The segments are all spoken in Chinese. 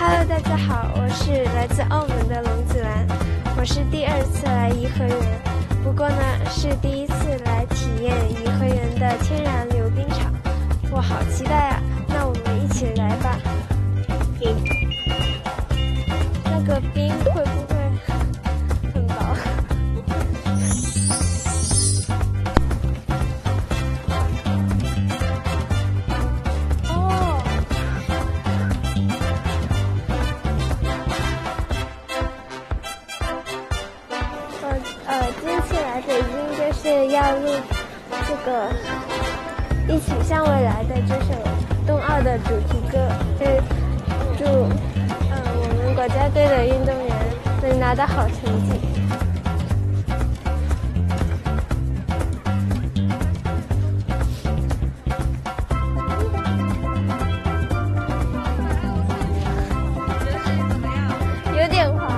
Hello， 大家好，我是来自澳门的龙子兰，我是第2次来颐和园，不过呢是第1次来体验颐和园的天然溜冰场，我好期待啊！那我们一起来吧。那个冰会不会很薄？今次来北京就是要录这个一起向未来的这首冬奥的主题歌，是祝我们国家队的运动员能拿到好成绩。有点滑。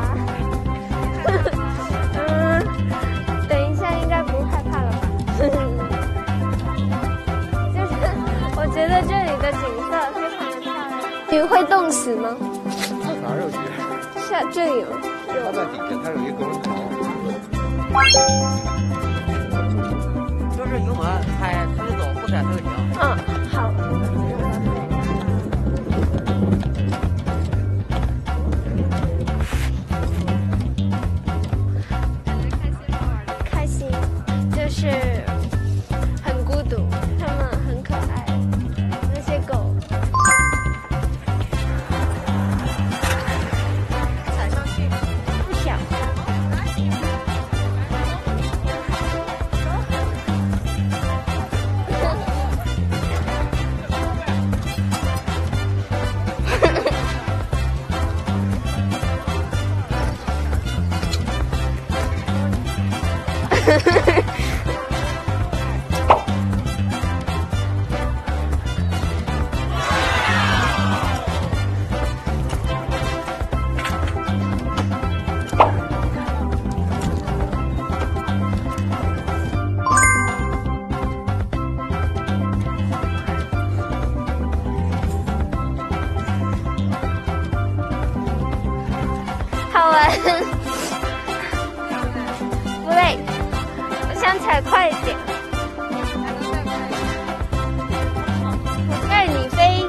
我觉得这里的景色非常的漂亮。你会冻死吗？ 哪有去？ 是啊，这里吗？ 它在底下，它有一个隔温层。就是油门踩它就走，不踩它就停。 嗯，好。开心，就是很孤独，他们很可爱。那些狗踩上去不小。好玩，不累，我想踩快一点。我带你飞。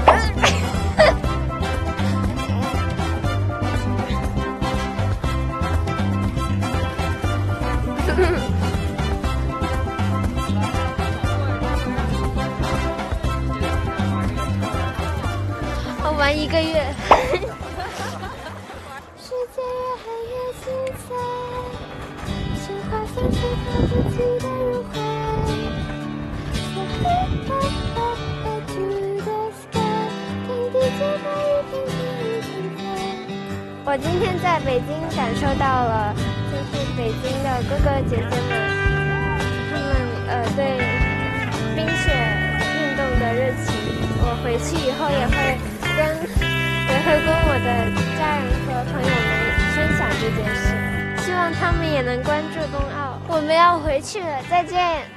我玩1个月。世界越黑越精彩，情话像是他不记得入怀。我今天在北京感受到了，就是北京的哥哥姐姐们，他们对冰雪运动的热情。我回去以后也会跟我的家人和朋友们分享这件事，希望他们也能关注冬奥。我们要回去了，再见。